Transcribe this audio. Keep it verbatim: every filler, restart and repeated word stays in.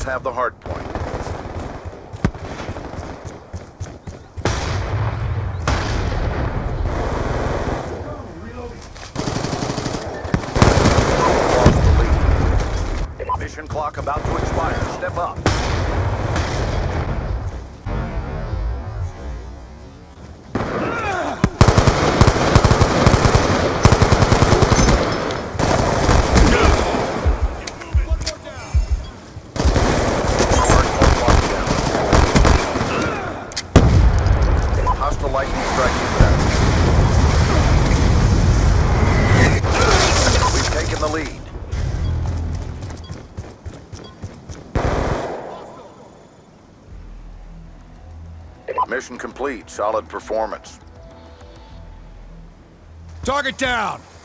have the hard point. Lost the lead. Mission clock about to expire. Step up. Lightning strike inbound. We've taken the lead. Mission complete. Solid performance. Target down!